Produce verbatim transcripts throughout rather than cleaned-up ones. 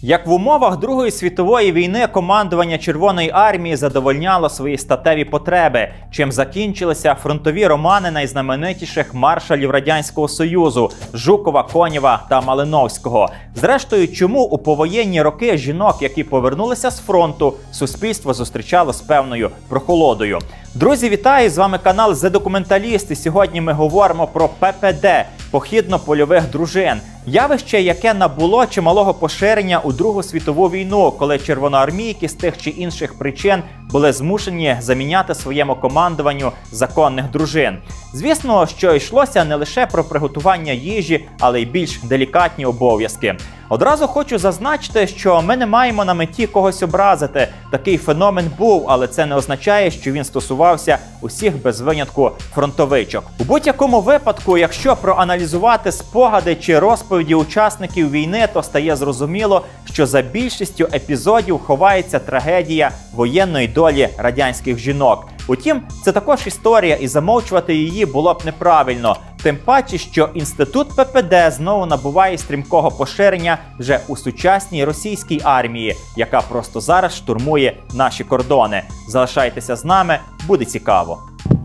Як в умовах Другої світової війни командування Червоної армії задовольняло свої статеві потреби, чим закінчилися фронтові романи найзнаменитіших маршалів Радянського Союзу – Жукова, Конєва та Малиновського. Зрештою, чому у повоєнні роки жінок, які повернулися з фронту, суспільство зустрічало з певною прохолодою? Друзі, вітаю! З вами канал «Зе Документаліст» і сьогодні ми говоримо про пе пе де – похідно-польових дружин. Явище, яке набуло чималого поширення у Другу світову війну, коли червоноармійки з тих чи інших причин були змушені заміняти своєму командуванню законних дружин. Звісно, що йшлося не лише про приготування їжі, але й більш делікатні обов'язки. Одразу хочу зазначити, що ми не маємо на меті когось образити. Такий феномен був, але це не означає, що він стосувався усіх без винятку фронтовичок. У будь-якому випадку, якщо проаналізувати спогади чи розповіді учасників війни, то стає зрозуміло, що за більшістю епізодів ховається трагедія воєнної долі радянських жінок. Утім, це також історія, і замовчувати її було б неправильно. Тим паче, що інститут пе пе де знову набуває стрімкого поширення вже у сучасній російській армії, яка просто зараз штурмує наші кордони. Залишайтеся з нами, буде цікаво.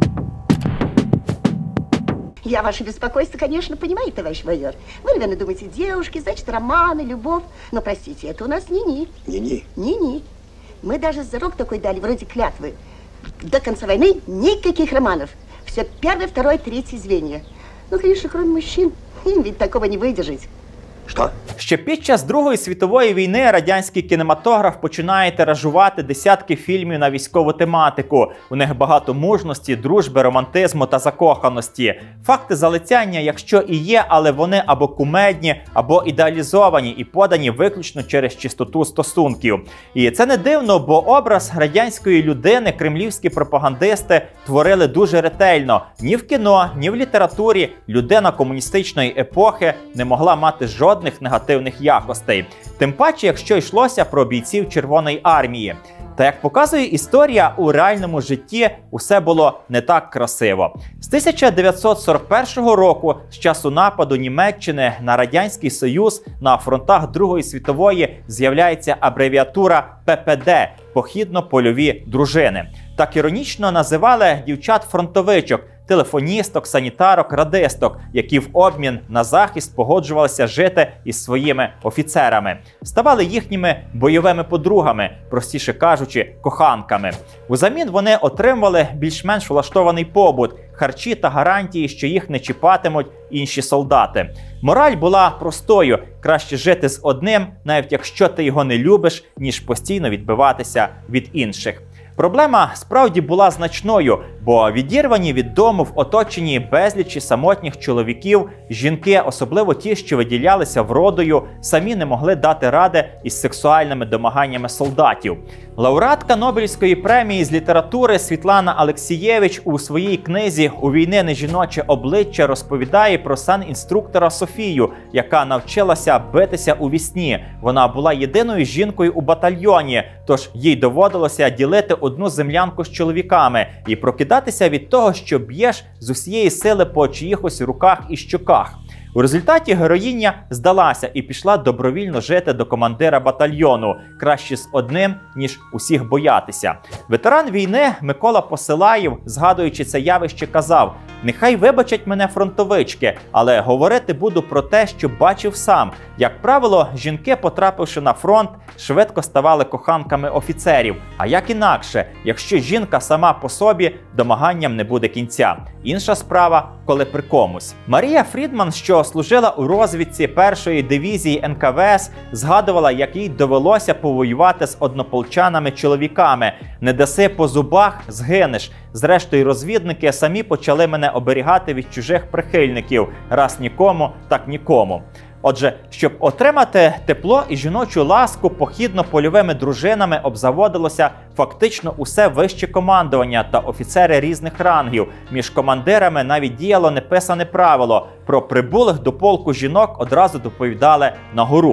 Я ваше беспокойство, конечно, понимаю, товарищ майор. Вы, наверное, думаете, девушки, значит, романы, любовь. Но, простите, это у нас ни-ни. Ни-ни? Ни-ни. Мы даже зарок такой дали, вроде клятвы. До конца войны никаких романов. Все первое, второе, третье звенья. Ну, конечно, кроме мужчин, им ведь такого не выдержать. Що? Ще під час Другої світової війни радянський кінематограф починає тиражувати десятки фільмів на військову тематику. У них багато мужності, дружби, романтизму та закоханості. Факти залицяння, якщо і є, але вони або кумедні, або ідеалізовані і подані виключно через чистоту стосунків. І це не дивно, бо образ радянської людини кремлівські пропагандисти творили дуже ретельно. Ні в кіно, ні в літературі людина комуністичної епохи не могла мати жодних негативних якостей. Тим паче, якщо йшлося про бійців Червоної армії. Та як показує історія, у реальному житті усе було не так красиво. З тисяча дев'ятсот сорок першого року, з часу нападу Німеччини на Радянський Союз, на фронтах Другої світової з'являється абревіатура пе пе де – похідно-польові дружини. Так іронічно називали дівчат-фронтовичок, телефоністок, санітарок, радисток, які в обмін на захист погоджувалися жити із своїми офіцерами. Ставали їхніми бойовими подругами, простіше кажучи, коханками. Узамін вони отримували більш-менш влаштований побут, харчі та гарантії, що їх не чіпатимуть інші солдати. Мораль була простою – краще жити з одним, навіть якщо ти його не любиш, ніж постійно відбиватися від інших. Проблема справді була значною, бо відірвані від дому в оточенні безлічі самотніх чоловіків, жінки, особливо ті, що виділялися вродою, самі не могли дати ради із сексуальними домаганнями солдатів. Лауреатка Нобелівської премії з літератури Світлана Алексієвич у своїй книзі «У війни не жіноче обличчя» розповідає про санінструктора Софію, яка навчилася битися у вісні. Вона була єдиною жінкою у батальйоні, тож їй доводилося ділити одну землянку з чоловіками і прокидатися від того, що б'єш з усієї сили по чиїхось руках і щоках. У результаті героїня здалася і пішла добровільно жити до командира батальйону. Краще з одним, ніж усіх боятися. Ветеран війни Микола Посилаєв, згадуючи це явище, казав: «Нехай вибачать мене фронтовички, але говорити буду про те, що бачив сам. Як правило, жінки, потрапивши на фронт, швидко ставали коханками офіцерів. А як інакше, якщо жінка сама по собі, домаганням не буде кінця. Інша справа, коли при комусь». Марія Фрідман, що служила у розвідці першої дивізії ен ка ве ес, згадувала, як їй довелося повоювати з однополчанами-чоловіками. «Не даси по зубах – згинеш. Зрештою, розвідники самі почали мене оберігати від чужих прихильників. Раз нікому, так нікому». Отже, щоб отримати тепло і жіночу ласку, похідно-польовими дружинами обзаводилося фактично усе вище командування та офіцери різних рангів. Між командирами навіть діяло неписане правило – про прибулих до полку жінок одразу доповідали на гору.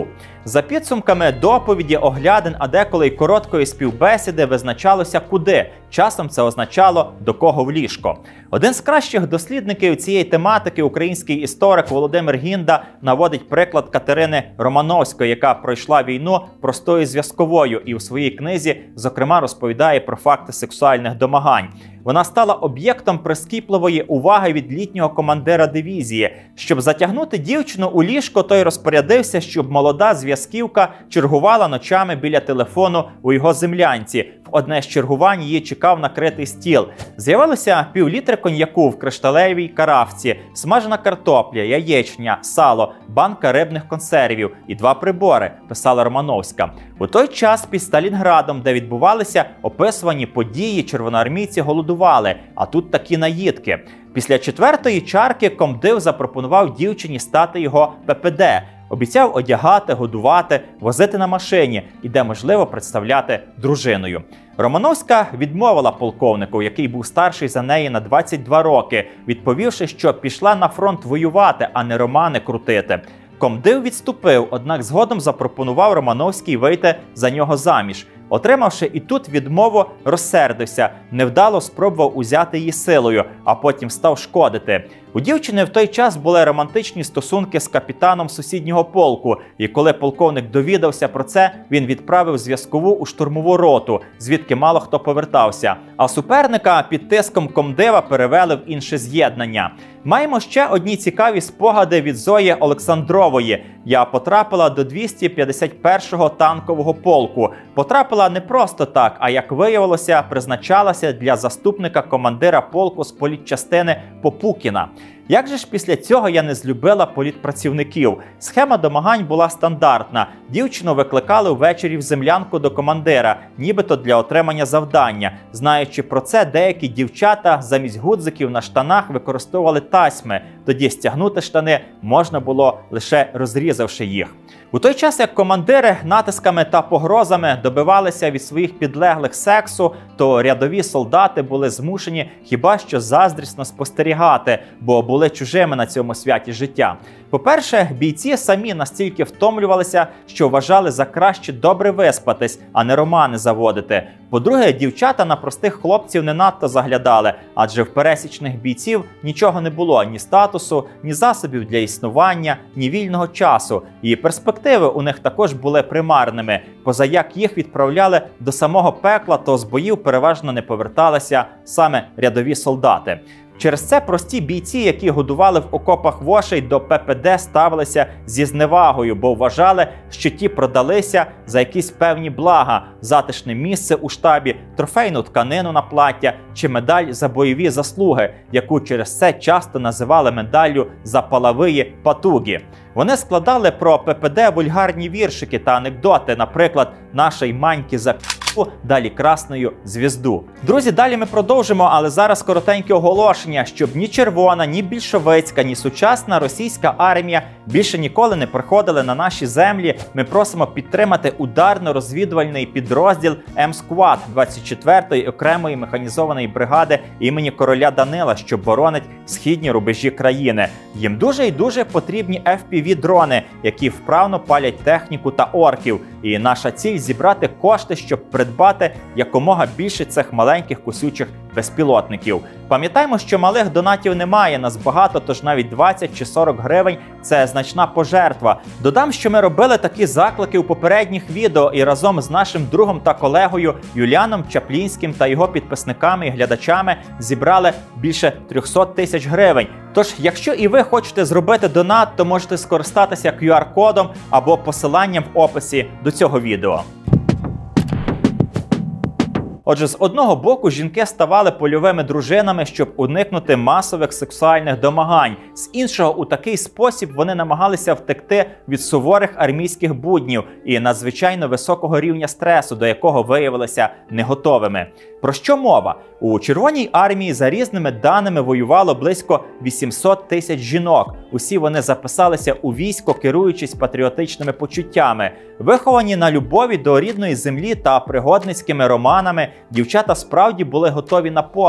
За підсумками доповіді, оглядин, а деколи й короткої співбесіди визначалося куди. Часом це означало до кого в ліжко. Один з кращих дослідників цієї тематики, український історик Володимир Гінда, наводить приклад Катерини Романовської, яка пройшла війну простою зв'язковою і у своїй книзі, зокрема, розповідає про факти сексуальних домагань. Вона стала об'єктом прискіпливої уваги від літнього командира дивізії. Щоб затягнути дівчину у ліжко, той розпорядився, щоб молода зв'язківка чергувала ночами біля телефону у його землянці. В одне з чергувань її чекав накритий стіл. З'явилося півлітри коньяку в кришталевій каравці, смажена картопля, яєчня, сало, банка рибних консервів і два прибори, писала Романовська. У той час під Сталінградом, де відбувалися описувані події, червоноармійці голодували, а тут такі наїдки. Після четвертої чарки комдив запропонував дівчині стати його пе пе де. Обіцяв одягати, годувати, возити на машині і, де можливо, представляти дружиною. Романовська відмовила полковнику, який був старший за неї на двадцять два роки, відповівши, що пішла на фронт воювати, а не романи крутити. Комдив відступив, однак згодом запропонував Романовській вийти за нього заміж. Отримавши і тут відмову, розсердився, невдало спробував узяти її силою, а потім став шкодити. У дівчини в той час були романтичні стосунки з капітаном сусіднього полку, і коли полковник довідався про це, він відправив зв'язкову у штурмову роту, звідки мало хто повертався. А суперника під тиском комдива перевели в інше з'єднання. Маємо ще одні цікаві спогади від Зої Олександрової. Я потрапила до двісті п'ятдесят першого танкового полку. Потрапила не просто так, а, як виявилося, призначалася для заступника командира полку з політчастини Попукіна. Як же ж після цього я не злюбила політпрацівників? Схема домагань була стандартна. Дівчину викликали ввечері в землянку до командира, нібито для отримання завдання. Знаючи про це, деякі дівчата замість гудзиків на штанах використовували тасьми. Тоді стягнути штани можна було лише розрізавши їх. У той час, як командири натисками та погрозами добивалися від своїх підлеглих сексу, то рядові солдати були змушені хіба що заздрісно спостерігати, бо були чужими на цьому святі життя. По-перше, бійці самі настільки втомлювалися, що вважали за краще добре виспатись, а не романи заводити. По-друге, дівчата на простих хлопців не надто заглядали, адже в пересічних бійців нічого не було, ні статусу, ні засобів для існування, ні вільного часу. І перспективи у них також були примарними, позаяк їх відправляли до самого пекла, то з боїв переважно не поверталися саме рядові солдати. Через це прості бійці, які годували в окопах вошей, до пе пе де ставилися зі зневагою, бо вважали, що ті продалися за якісь певні блага, затишне місце у штабі, трофейну тканину на плаття чи медаль за бойові заслуги, яку через це часто називали медаллю за палавиї патуги. Вони складали про пе пе де вульгарні віршики та анекдоти, наприклад, «Нашій маньки за п***у далі красною звізду». Друзі, далі ми продовжимо, але зараз коротеньке оголошення, щоб ні червона, ні більшовицька, ні сучасна російська армія більше ніколи не приходили на наші землі. Ми просимо підтримати ударно-розвідувальний підрозділ М-Сквад двадцять четвертої окремої механізованої бригади імені короля Данила, що боронить східні рубежі країни. Їм дуже і дуже потрібні еф пі ві-дрони, які вправно палять техніку та орків. І наша ціль – зібрати кошти, щоб придбати якомога більше цих маленьких кусючих безпілотників. Пам'ятаємо, що малих донатів немає, нас багато, тож навіть двадцять чи сорок гривень – це значна пожертва. Додам, що ми робили такі заклики у попередніх відео і разом з нашим другом та колегою Юліаном Чаплінським та його підписниками і глядачами зібрали більше триста тисяч гривень. Тож, якщо і ви хочете зробити донат, то можете скористатися кю ар-кодом або посиланням в описі до цього відео. Отже, з одного боку жінки ставали польовими дружинами, щоб уникнути масових сексуальних домагань. З іншого, у такий спосіб вони намагалися втекти від суворих армійських буднів і надзвичайно високого рівня стресу, до якого виявилися не готовими. Про що мова? У Червоній армії за різними даними воювало близько вісімсот тисяч жінок. Усі вони записалися у військо, керуючись патріотичними почуттями. Виховані на любові до рідної землі та пригодницькими романами, дівчата справді були готові на подвиг.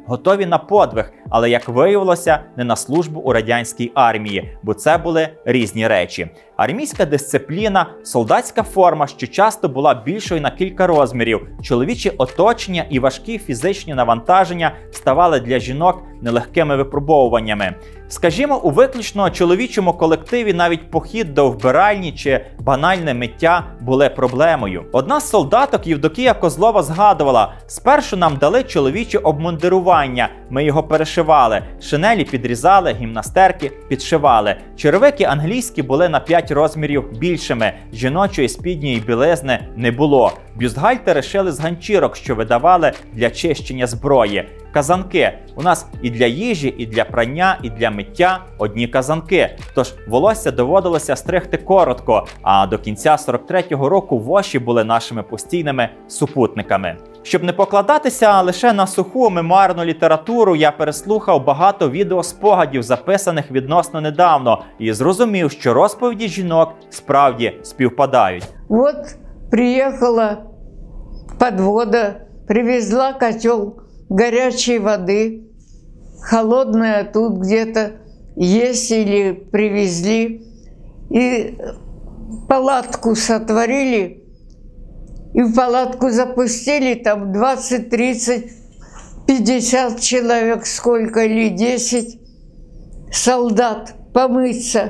готові на подвиг, але, як виявилося, не на службу у радянській армії, бо це були різні речі. Армійська дисципліна, солдатська форма, що часто була більшою на кілька розмірів, чоловічі оточення і важкі фізичні навантаження ставали для жінок нелегкими випробовуваннями. Скажімо, у виключно чоловічому колективі навіть похід до вбиральні чи банальне миття були проблемою. Одна з солдаток, Євдокія Козлова, згадувала: «Спершу нам дали чоловіче обмундирування, ми його перешивали, шинелі підрізали, гімнастерки підшивали. Черевики англійські були на п'ять розмірів більшими, жіночої спідньої білизни не було. Бюстгальтери шили з ганчірок, що видавали для чищення зброї. Казанки. У нас і для їжі, і для прання, і для миття одні казанки. Тож волосся доводилося стригти коротко, а до кінця сорок третього року воші були нашими постійними супутниками». Щоб не покладатися лише на суху мемуарну літературу, я переслухав багато відеоспогадів, записаних відносно недавно, і зрозумів, що розповіді жінок справді співпадають. От приїхала подвода, привезла котел горячей воды, холодная тут где-то есть или привезли, и палатку сотворили, и в палатку запустили, там двадцать, тридцать, пятьдесят человек, сколько, или десять солдат помыться.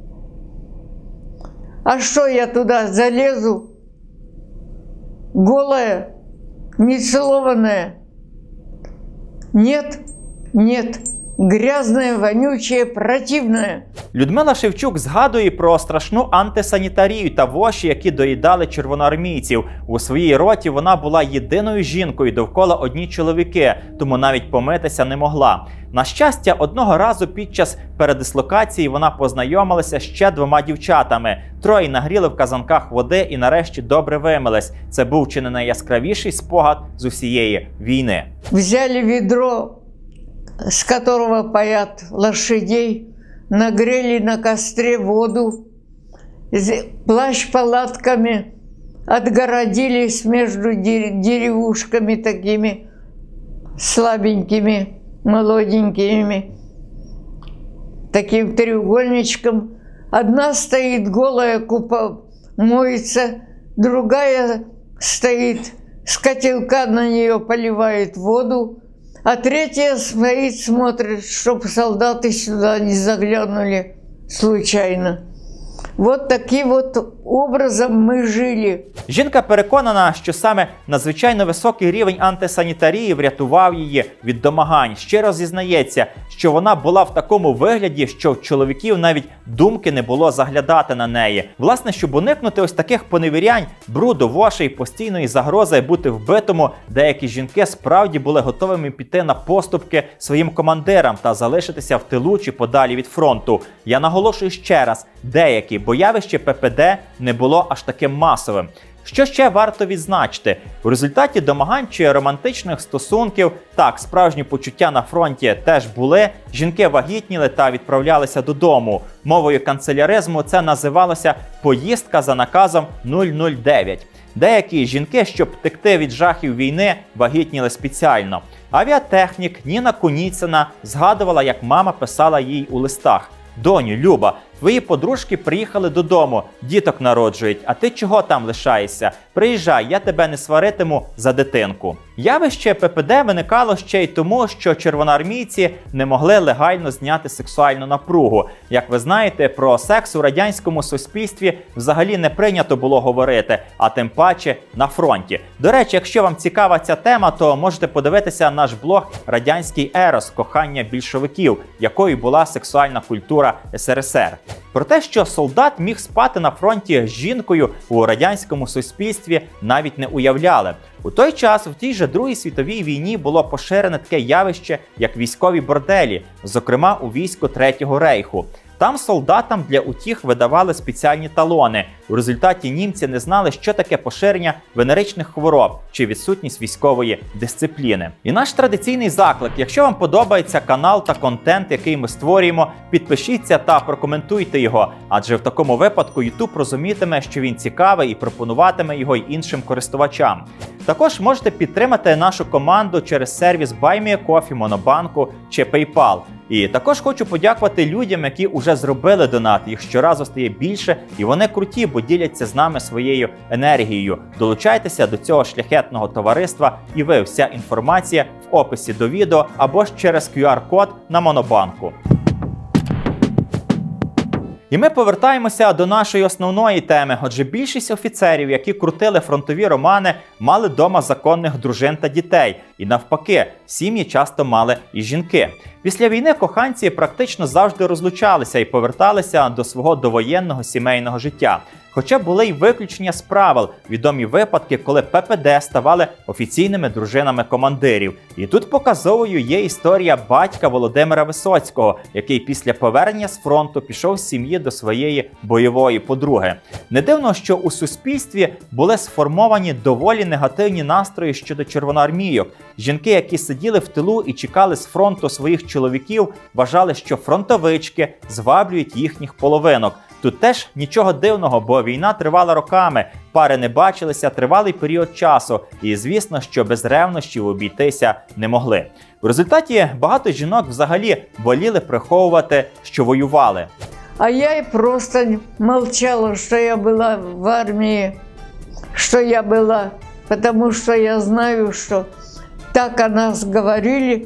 А что я туда залезу, голая, нецелованная? Нет, нет, грязное, вонючее, противное. Людмила Шевчук згадує про страшну антисанітарію та воші, які доїдали червоноармійців. У своїй роті вона була єдиною жінкою, довкола одні чоловіки, тому навіть помитися не могла. На щастя, одного разу під час передислокації вона познайомилася з ще двома дівчатами. Троє нагріли в казанках води і нарешті добре вимились. Це був чи не найяскравіший спогад з усієї війни. Взяли відро, с которого паят лошадей, нагрели на костре воду, плащ палатками отгородились между деревушками такими слабенькими, молоденькими, таким треугольничком. Одна стоит голая, купа моется, другая стоит с котелка, на нее поливает воду, а третья стоит, смотрит, чтобы солдаты сюда не заглянули случайно. Вот таким вот образом ми жили. Жінка переконана, що саме надзвичайно високий рівень антисанітарії врятував її від домагань. Щиро зізнається, що вона була в такому вигляді, що в чоловіків навіть думки не було заглядати на неї. Власне, щоб уникнути ось таких поневірянь, бруду, вошей, постійної загрози бути вбитому, деякі жінки справді були готовими піти на поступки своїм командирам та залишитися в тилу чи подалі від фронту. Я наголошую ще раз, деякі, бо явище Пе Пе Де не було аж таким масовим. Що ще варто відзначити? У результаті домагань чи романтичних стосунків, так, справжні почуття на фронті теж були, жінки вагітніли та відправлялися додому. Мовою канцеляризму це називалося «поїздка за наказом нуль нуль дев'ять». Деякі жінки, щоб втекти від жахів війни, вагітніли спеціально. Авіатехнік Ніна Куніцина згадувала, як мама писала їй у листах: «Доню, Люба, твої подружки приїхали додому, діток народжують, а ти чого там лишаєшся? Приїжджай, я тебе не сваритиму за дитинку». Явище Пе Пе Де виникало ще й тому, що червоноармійці не могли легально зняти сексуальну напругу. Як ви знаєте, про секс у радянському суспільстві взагалі не прийнято було говорити, а тим паче на фронті. До речі, якщо вам цікава ця тема, то можете подивитися наш блог «Радянський ерос. Кохання більшовиків», якою була сексуальна культура Ес Ер Ес Ер. Про те, що солдат міг спати на фронті з жінкою, у радянському суспільстві навіть не уявляли. У той час, в тій же Другій світовій війні, було поширене таке явище, як військові борделі, зокрема у війську Третього рейху. Там солдатам для утіх видавали спеціальні талони. У результаті німці не знали, що таке поширення венеричних хвороб чи відсутність військової дисципліни. І наш традиційний заклик: якщо вам подобається канал та контент, який ми створюємо, підпишіться та прокоментуйте його, адже в такому випадку YouTube розумітиме, що він цікавий і пропонуватиме його й іншим користувачам. Також можете підтримати нашу команду через сервіс BuyMeACoffee, Монобанку чи PayPal. І також хочу подякувати людям, які вже зробили донат. Їх щоразу стає більше, і вони круті, бо діляться з нами своєю енергією. Долучайтеся до цього шляхетного товариства, і ви, вся інформація в описі до відео або ж через кю ар-код на Монобанку. І ми повертаємося до нашої основної теми. Отже, більшість офіцерів, які крутили фронтові романи, мали дома законних дружин та дітей. І навпаки, сім'ї часто мали і жінки. Після війни коханці практично завжди розлучалися і поверталися до свого довоєнного сімейного життя. Хоча були й виключення з правил, відомі випадки, коли пе пе де ставали офіційними дружинами командирів. І тут показовою є історія батька Володимира Висоцького, який після повернення з фронту пішов з сім'ї до своєї бойової подруги. Не дивно, що у суспільстві були сформовані доволі негативні настрої щодо червоноармійок. Жінки, які сиділи в тилу і чекали з фронту своїх чоловіків, вважали, що фронтовички зваблюють їхніх половинок. Тут теж нічого дивного, бо війна тривала роками, пари не бачилися тривалий період часу, і звісно, що без ревнощів обійтися не могли. В результаті багато жінок взагалі воліли приховувати, що воювали. А я и просто молчала, что я была в армии, что я была, потому что я знаю, что так о нас говорили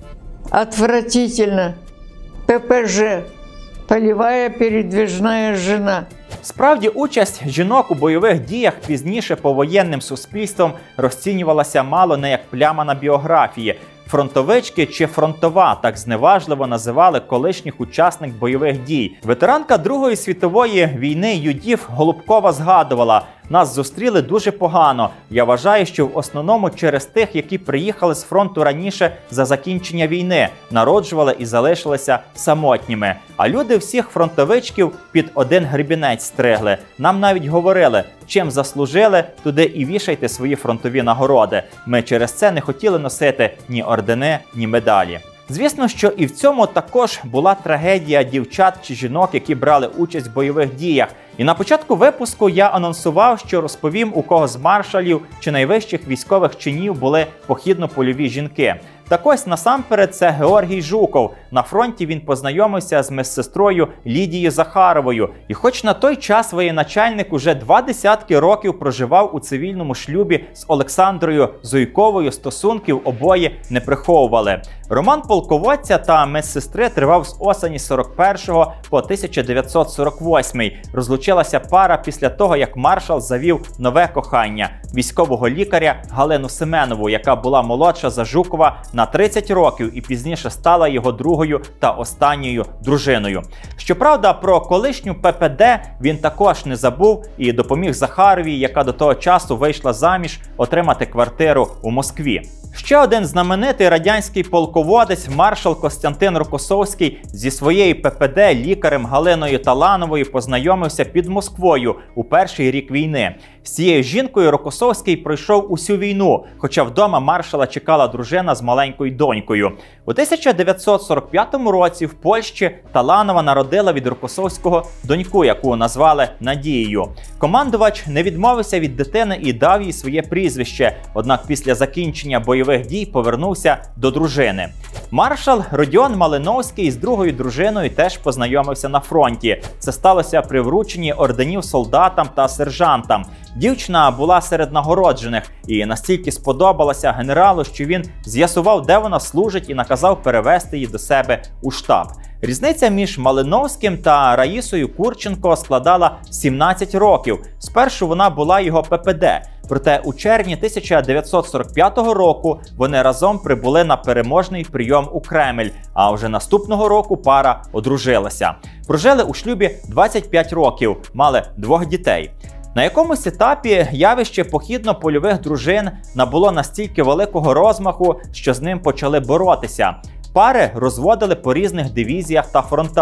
отвратительно. пе пе же. Полевая передвижная жена. Справді, участь жінок у бойових діях пізніше повоєнним суспільством розцінювалася мало не як пляма на біографії. Фронтовички чи фронтова – так зневажливо називали колишніх учасників бойових дій. Ветеранка Другої світової війни Юдів Голубкова згадувала: «Нас зустріли дуже погано. Я вважаю, що в основному через тих, які приїхали з фронту раніше за закінчення війни, народжували і залишилися самотніми. А люди всіх фронтовичків під один гребінець стригли. Нам навіть говорили, чим заслужили, туди і вішайте свої фронтові нагороди. Ми через це не хотіли носити ні ордени, ні медалі». Звісно, що і в цьому також була трагедія дівчат чи жінок, які брали участь в бойових діях. І на початку випуску я анонсував, що розповім, у кого з маршалів чи найвищих військових чинів були похідно-польові жінки. Так ось, насамперед, це Георгій Жуков. На фронті він познайомився з медсестрою Лідією Захаровою. І хоч на той час воєначальник уже два десятки років проживав у цивільному шлюбі з Олександрою Зуйковою, стосунків обоє не приховували. Роман полководця та медсестри тривав з осені сорок першого по тисяча дев'ятсот сорок восьмий. Розлучилася пара після того, як маршал завів нове кохання – військового лікаря Галину Семенову, яка була молодша за Жукова на тридцять років і пізніше стала його другою та останньою дружиною. Щоправда, про колишню пе пе де він також не забув і допоміг Захаровій, яка до того часу вийшла заміж, отримати квартиру у Москві. Ще один знаменитий радянський полководець, маршал Костянтин Рокосовський, зі своєю пе пе де лікарем Галиною Талановою познайомився під Москвою у перший рік війни. З цією жінкою Рокосовський пройшов усю війну, хоча вдома маршала чекала дружина з маленькою донькою. У тисяча дев'ятсот сорок п'ятому році в Польщі Таланова народила від Рокосовського доньку, яку назвали Надією. Командувач не відмовився від дитини і дав їй своє прізвище, однак після закінчення бойових дій повернувся до дружини. Маршал Родіон Малиновський з другою дружиною теж познайомився на фронті. Це сталося при врученні орденів солдатам та сержантам. Дівчина була серед нагороджених і настільки сподобалася генералу, що він з'ясував, де вона служить, і наказав перевести її до себе у штаб. Різниця між Малиновським та Раїсою Курченко складала сімнадцять років. Спершу вона була його пе пе де. Проте у червні тисяча дев'ятсот сорок п'ятого року вони разом прибули на переможний прийом у Кремль, а вже наступного року пара одружилася. Прожили у шлюбі двадцять п'ять років, мали двох дітей. На якомусь етапі явище похідно-польових дружин набуло настільки великого розмаху, що з ним почали боротися. Пари розводили по різних дивізіях та фронтах.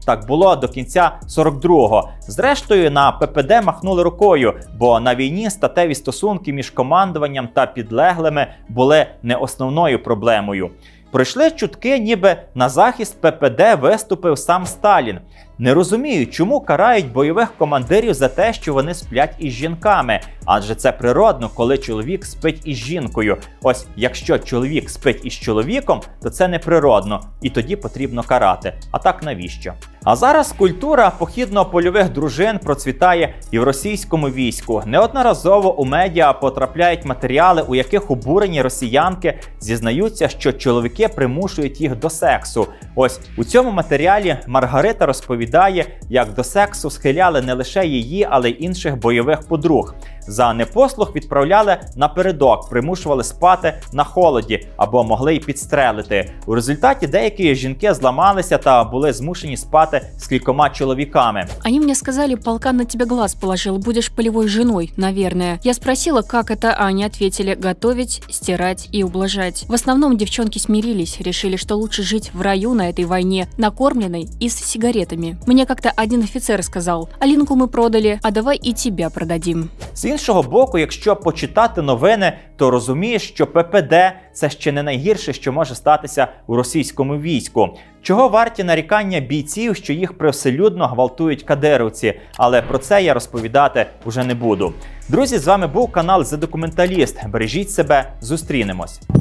так було до кінця сорок другого. Зрештою, на Пе Пе Де махнули рукою, бо на війні статеві стосунки між командуванням та підлеглими були не основною проблемою. Пройшли чутки, ніби на захист Пе Пе Де виступив сам Сталін. Не розумію, чому карають бойових командирів за те, що вони сплять із жінками. Адже це природно, коли чоловік спить із жінкою. Ось, якщо чоловік спить із чоловіком, то це неприродно, і тоді потрібно карати. А так навіщо? А зараз культура похідно-польових дружин процвітає і в російському війську. Неодноразово у медіа потрапляють матеріали, у яких обурені росіянки зізнаються, що чоловіки примушують їх до сексу. Ось у цьому матеріалі Маргарита розповідає, як до сексу схиляли не лише її, але й інших бойових подруг. За непослух відправляли напередок, примушували спати на холоді або могли й підстрелити. У результаті деякі жінки зламалися та були змушені спати з кількома чоловіками. Они мне сказали, полкан на тебя глаз положил, будешь полевой женой, наверное. Я спросила, как это, а они ответили: готовить, стирать и ублажать. В основном девчонки смирились, решили, что лучше жить в раю на этой войне, накормленной и с сигаретами. Мне как-то один офицер сказал: Алинку мы продали, а давай и тебя продадим. З іншого боку, якщо почитати новини, то розумієш, що Пе Пе Де – це ще не найгірше, що може статися у російському війську. Чого варті нарікання бійців, що їх привселюдно гвалтують кадирівці, але про це я розповідати вже не буду. Друзі, з вами був канал «Зе Документаліст». Бережіть себе, зустрінемось.